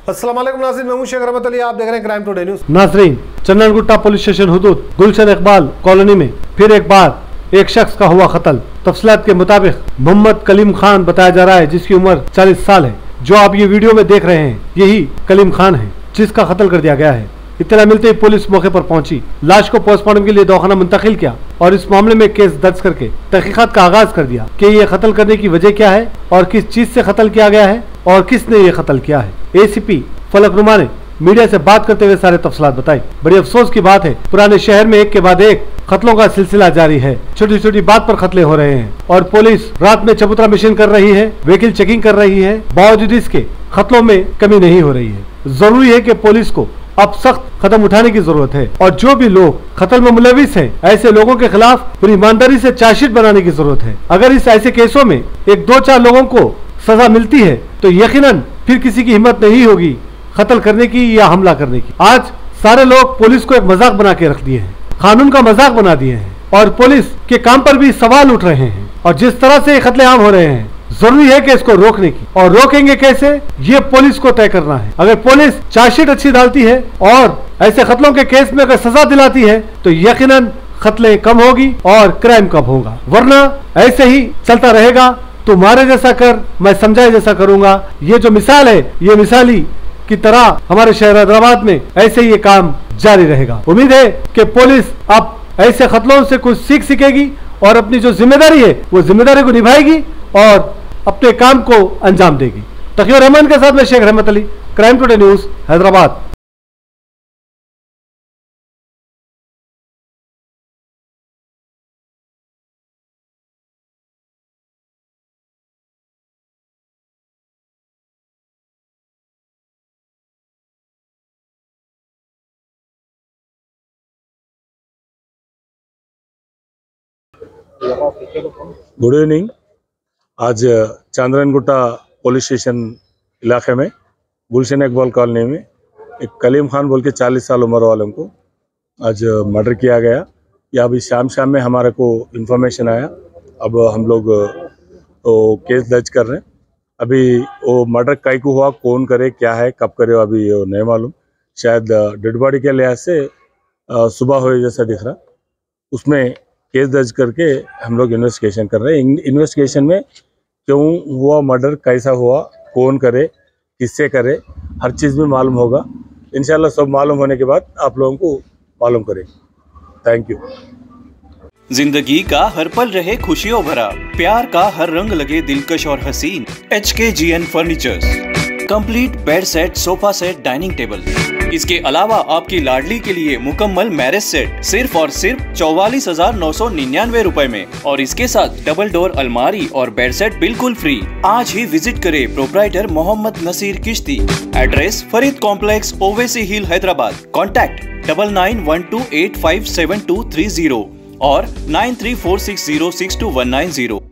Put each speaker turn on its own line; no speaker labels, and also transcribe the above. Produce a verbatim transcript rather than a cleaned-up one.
अस्सलाम वालेकुम नाज़रीन, मैं हूं शेख रहमत अली, आप देख रहे हैं क्राइम टुडे न्यूज़।
नाज़रीन, चंदनगुट्टा पुलिस स्टेशन हुदूद गुलशन इकबाल कॉलोनी में फिर एक बार एक शख्स का हुआ कत्ल। तफसीलात के मुताबिक मोहम्मद कलीम खान बताया जा रहा है, जिसकी उम्र चालीस साल है। जो आप ये वीडियो में देख रहे हैं यही कलीम खान है जिसका कत्ल कर दिया गया है। इत्तला मिलते ही पुलिस मौके पर पहुंची, लाश को पोस्टमार्टम के लिए दवाखाना मुंतकिल किया और इस मामले में केस दर्ज करके तहकीकात का आगाज कर दिया कि ये कत्ल करने की वजह क्या है और किस चीज से कत्ल किया गया है और किसने ये कत्ल किया है। एसीपी फलकनुमा ने मीडिया से बात करते हुए सारे तफसीलात बताई। बड़ी अफसोस की बात है, पुराने शहर में एक के बाद एक कत्लों का सिलसिला जारी है। छोटी छोटी बात पर कत्ले हो रहे हैं और पुलिस रात में चबूतरा मिशन कर रही है, व्हीकल चेकिंग कर रही है, बावजूद इसके कत्लों में कमी नहीं हो रही है। जरूरी है कि पुलिस को अब सख्त कदम उठाने की जरूरत है और जो भी लोग कत्ल में मुलविस हैं, ऐसे लोगों के खिलाफ पूरी ईमानदारी से चार्जशीट बनाने की जरूरत है। अगर इस ऐसे केसों में एक दो चार लोगों को सजा मिलती है तो यकीनन फिर किसी की हिम्मत नहीं होगी कत्ल करने की या हमला करने की। आज सारे लोग पुलिस को एक मजाक बना के रख दिए हैं, कानून का मजाक बना दिए हैं और पुलिस के काम पर भी सवाल उठ रहे हैं। और जिस तरह से कत्ले आम हो रहे हैं, जरूरी है कि इसको रोकने की, और रोकेंगे कैसे ये पुलिस को तय करना है। अगर पुलिस चार्जशीट अच्छी डालती है और ऐसे कत्लों के केस में अगर सजा दिलाती है तो यकीनन कत्ले कम होगी और क्राइम कम होगा, वरना ऐसे ही चलता रहेगा। तुम्हारे जैसा कर मैं समझाए जैसा करूंगा, ये जो मिसाल है ये मिसाली की तरह हमारे शहर हैदराबाद में ऐसे ही ये काम जारी रहेगा। उम्मीद है कि पुलिस अब ऐसे कत्लों से कुछ सीख सीखेगी और अपनी जो जिम्मेदारी है वो जिम्मेदारी को निभाएगी और अपने काम को अंजाम देगी। तकिया रहमान के साथ मैं Sheikh Rahmat Ali, crime today news, Hyderabad.
Good evening. आज चंदनगुट्टा पुलिस स्टेशन इलाके में गुलशन इकबाल कॉलोनी में एक कलीम खान बोल के चालीस साल उम्र वालों को आज मर्डर किया गया। या अभी शाम शाम में हमारे को इन्फॉर्मेशन आया, अब हम लोग तो केस दर्ज कर रहे हैं। अभी वो मर्डर कई को हुआ, कौन करे, क्या है, कब करे, अभी वो नहीं मालूम। शायद डेड बॉडी के लिहाज से सुबह हुए जैसा दिख रहा। उसमें केस दर्ज करके हम लोग इन्वेस्टिगेशन कर रहे हैं। इन्वेस्टिगेशन में क्यों हुआ मर्डर, कैसा हुआ, कौन करे, किससे करे, हर चीज़ में मालूम होगा। इंशाल्लाह सब मालूम होने के बाद आप लोगों को मालूम करेंगे। Thank you.
जिंदगी का हर पल रहे खुशियों भरा, प्यार का हर रंग लगे दिलकश और हसीन। H K G N furnitures, complete bed set, sofa set, dining table. इसके अलावा आपकी लाडली के लिए मुकम्मल मैरिज सेट सिर्फ और सिर्फ चौवालीस हजार नौ सौ निन्यानवे रूपए में, और इसके साथ डबल डोर अलमारी और बेड सेट बिल्कुल फ्री। आज ही विजिट करें proprietor Mohammed Naseer Kishti. Address Farid complex, Owaisi hill, Hyderabad. Contact double nine one two eight five seven two three zero और nine three four six zero six two one nine zero.